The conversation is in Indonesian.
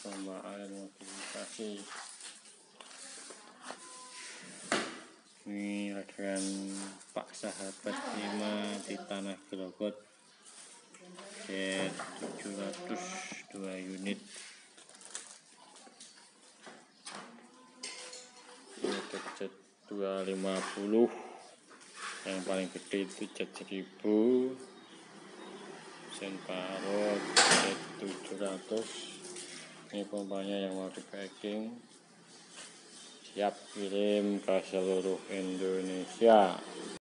pompa air modifikasi. Ini radaran Pak Sahabat 5 di Tanah Grogot Z700 2 unit. Ini Z250, yang paling gede itu Z1000, mesin parut Z700. Ini pompanya yang mau di packing, siap kirim ke seluruh Indonesia.